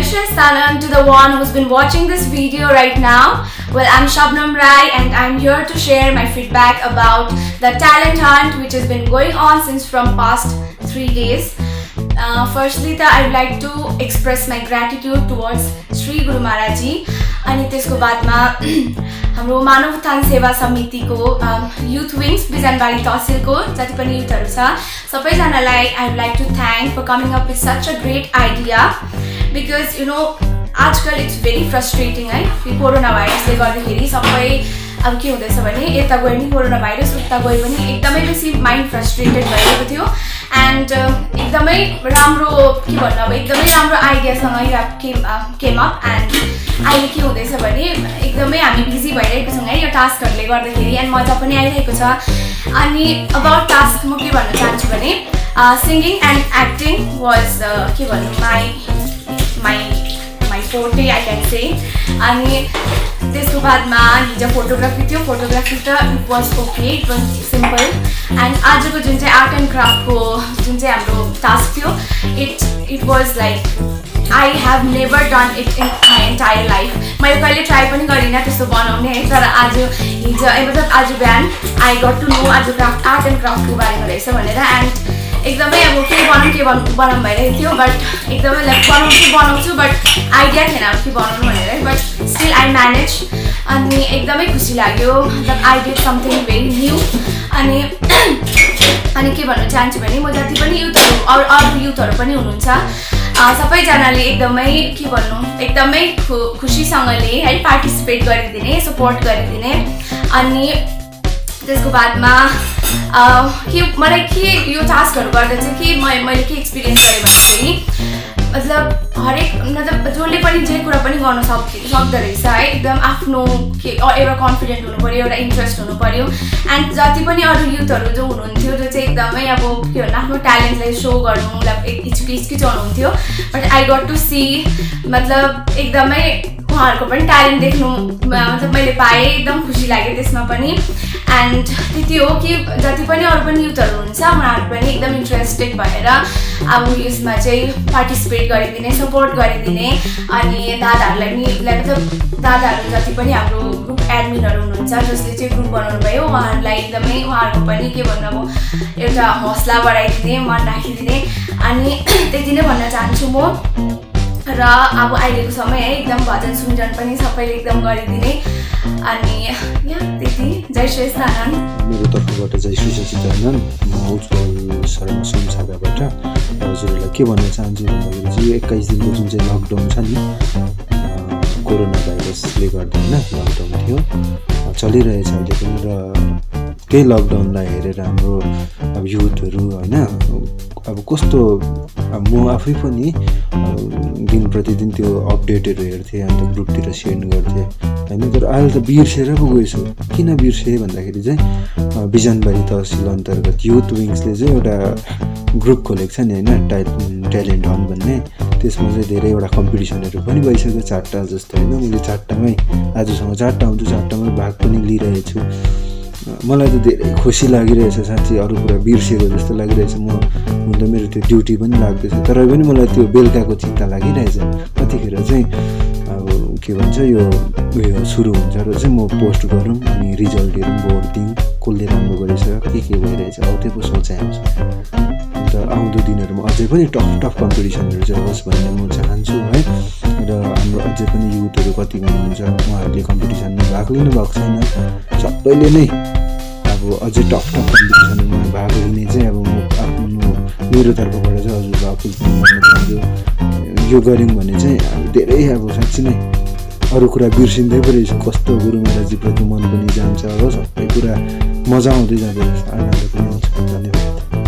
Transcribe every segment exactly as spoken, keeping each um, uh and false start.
Shri Sanam to the one who's been watching this video right now. Well, I'm Shabnam Rai and I'm here to share my feedback about the talent hunt which has been going on since from past three days. Uh, firstly, I would like to express my gratitude towards Sri Guru Maharaj ji. अनि त्यसको बादमा हाम्रो मानव उत्थान सेवा समितिको youth wings Bijanbari तहसिलको जति पनि युथहरु छ सबैजनालाई I would like to thank for coming up with such a great idea because you know आजकल it's very frustrating है यो कोरोना भाइरसले गर्दाखेरि सबै अब के हुँदैछ भने यता गए नि कोरोना भाइरस उता गए पनि एकदमै बेसी माइन्ड फ्रस्ट्रेटेड भइरहेको थियो एन्ड एकदमै राम्रो के भन्नु अब एकदमै राम्रो आइडियासँग यो केम केम अप एन्ड अहिले के हुँदैछ भने एकदमै हामी बिजी भइरहेको छौं है यो टास्कहरुले गर्दाखेरि एन्ड मजा पनि आइरहेको छ अनि अबाउट टास्क म के भन्न चाहन्छु भने सिंगिङ एन्ड एक्टिङ वाज के भन्नु my my my forte I can say अनि त्यसको बादमा हिजो फोटोग्राफी थियो फोटोग्राफी त it was okay it was simple and आजको जुन चाहिँ आर्ट एन्ड क्राफ्टको जुन चाहिँ हाम्रो टास्क थियो it it was like I have never done it in my entire life मैले कहिले ट्राई पनि गरिनँ त्यस्तो बनाउने है तर आज हिजो मतलब आज बिहान आई गट टु नो आज क्राफ्ट आर्ट एन्ड क्राफ्टको बारेमा रहेछ भनेर एन्ड एकदमै अब के बनाउँ के बनाउँ बनाउँ भइरहेको थियो बट एकदमै लाइक बनाउँछु बनाउँछु बट आइडिया थिएन अब के बनाउनु भनेर बट स्टिल आई म्यानेज अनि एकदमै खुसी लाग्यो मतलब I did something very new अनि अनि के भन्न चाहन्छु भने म जति पनि युथहरु अरू अरू युथहरु पनि हुनुहुन्छ सबैजनाले एकदमै के भन्नु एकदमै खुसीसँगले है पार्टिसिपेट गरिदिने सपोर्ट गरिदिने अनि त्यसको बादमा के मलाई के यो टास्कहरु गर्दा चाहिँ के मैले के एक्सपिरियन्स गरेँ भन्दाखेरि मतलब हरेक मतलब जसले पनि जे कुरा पनि गर्न सक्छ सक्दो रहेछ है एकदम आफ्नो के एउटा कन्फिडेन्ट हुनु पर्यो एउटा इन्ट्रेस्ट हुनु पर्यो एन्ड जति पनि अरू युथहरु जो हुनुहुन्थ्यो जो चाहिँ एकदमै अब के भन्नु आफ्नो ट्यालेन्टलाई सो गर्नु मतलब हिचकिचाउनु हुन्थ्यो but I got to see मतलब एकदमै उहाँहरुको पनि ट्यालेन्ट देख्नु मतलब मैले पाएँ एकदम खुसी लाग्यो त्यसमा पनि एन्ड त्यति हो कि जति पनि अरू पनि युथहरु हुन्छ उहाँहरु पनि एकदम इन्ट्रेस्टेड भएर अब यसमा चाहिँ पार्टिसिपेट गरिदिने सपोर्ट गरिदिने अनि दादाहरुलाई पनि मतलब दादाहरु जति पनि हाम्रो ग्रुप एडमिनहरु हुनुहुन्छ जसले चाहिँ ग्रुप बनाउनु भयो उहाँहरुलाई एकदमै उहाँहरुको पनि के भन्नु अब एउटा हौसला बढाइदिने मन राखिदिने अनि त्यति नै भन्न चाहन्छु म र अब अहिलेको समय है एकदम भजन सुनजन पनि सबैले एकदम गरिदिने अनि यहाँ त्यति जय श्री सानन मेरो तर्फबाट जय श्री सचिदानन्द म उज्जवल शर्मा सोमसागाबाट हजुरहरूलाई के भन्न चाहन्छु भन्दाखेरि चाहिँ यो एक्काइस दिनको जुन चाहिँ लकडाउन छ नि कोरोना भाइरसले गर्दा हैन लकडाउन थियो चलिरहेछ अहिले पनि र त्यही लकडाउनलाई हेरेर हाम्रो अब युथहरु हैन अब कस्तो म आफै पनि दिन प्रतिदिन त्यो अपडेटहरु हेर्थे अन्त ग्रुपतिर सेन्ड गर्थे हैन तर अहिले त बिर्सेर पो गएछु किन बिर्से भन्दाखेरि चाहिँ बिजनबारी तहसिल अन्तर्गत युथ विंग्सले चाहिँ एउटा ग्रुप खोलेको छ नि हैन ट्यालेन्ट हन्ट भन्ने त्यसमा चाहिँ धेरैवटा कम्पिटिसनहरु पनि भइसक्यो चारटा जस्तो हैन मैले चारटामै आजसँग चारटा हुन्छ चारटामै भाग पनि लिइरहेको छु मलाई त धेरै खुसी लागिरहेछ साच्चै अरु कुरा बिर्सेको जस्तो लागिरहेछ म हुन त मेरो त्यो ड्युटी पनि लाग्दैछ तर पनि मलाई त्यो बेलुकाको चिन्ता लागिरहेछ कतिखेर चाहिँ अब के भन्छ यो उयो सुरु हुन्छ र चाहिँ म पोस्ट गरौँ अनि रिजल्टहरु बोर्ड दिउँ कसले राम्रो गरेछ के के भइरहेछ अब त्यो पो सोचाइ आउँछ अन्त आउँदो दिनहरुमा अझै पनि टफ टफ कम्पिटिसनहरु चाहिँ होस् भन्ने म चाहन्छु है र हाम्रो अझै पनि युथहरु कति हुनुहुन्छ उहाँहरुले कम्पिटिसनमा भाग लिनु भएको छैन सबैले नै अब अझै टफ टफ कम्पिटिसनमा भाग लिने चाहिँ अब म आफ्नो मेरो तर्फबाट चाहिँ हजुरलाई अपिल गर्न चाहन्छु यो गर्यौं भने चाहिँ अब धेरै अब साच्चै नै अरु कुरा बिर्सिँदै पो रहेछ कस्तो गुरु महाराजजी प्रति मन पनि जान्छ हो सबै कुरा मजा आउँदै जाँदो रहेछ आनन्द पनि आउँछ धन्यवाद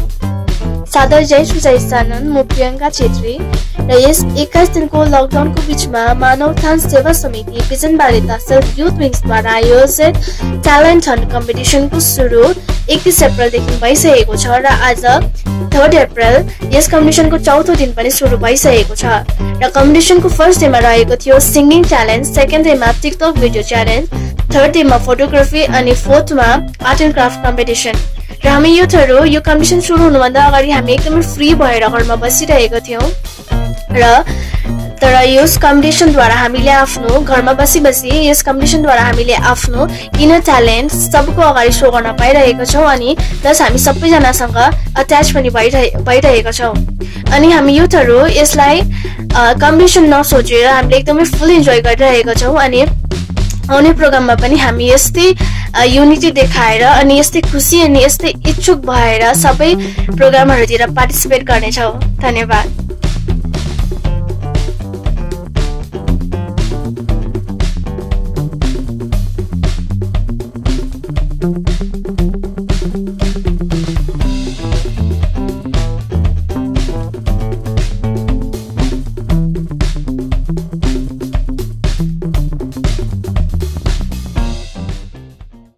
सादर जय श्री जय सानन म प्रियंका छेत्री र यस एक्काइस दिनको लकडाउनको बीचमा मानव उत्थान सेवा समिति बिजनबारी तहसिल युथ विंग्सद्वारा आयोजित ट्यालेन्ट हन्ट कम्पिटिसनको सुरु एकतीस अप्रिलदेखि भइसकेको छ र आज थर्ड अप्रिल यस कम्पिटिसनको चौथो दिन पनि सुरु भइसकेको छ र कम्पिटिसनको फर्स्ट डेमा रहेको थियो सिंगिङ ट्यालेन्ट सेकेन्ड डेमा टिकटक भिडियो च्यालेन्ज थर्ड डेमा फोटोग्राफी अनि फोर्थमा आर्ट एन्ड क्राफ्ट कम्पिटिसन र हामी युथहरु यो कम्पिटिसन सुरु हुनुभन्दा अगाडि हामी एकदमै फ्री भएर घरमा बसिरहेको थियौं र तर यस कम्पिटिसनद्वारा हामीले आफ्नो घरमा बसी बसी यस कम्पिटिसनद्वारा हामीले आफ्नो इनर ट्यालेन्ट सबको अगाडि सो गर्न पाइरहेको छौँ अनि प्लस हामी सबैजनासँग अट्याच पनि भइरहेका छौँ अनि हामी युथहरू यसलाई कम्पिटिसन नसोचेर हामीले एकदमै फुल इन्जोय गरिरहेका छौँ अनि आउने प्रोग्राममा पनि हामी यस्तै युनिटी देखाएर अनि यस्तै खुसी अनि यस्तै इच्छुक भएर सबै प्रोग्रामहरूतिर पार्टिसिपेट गर्नेछौँ। धन्यवाद।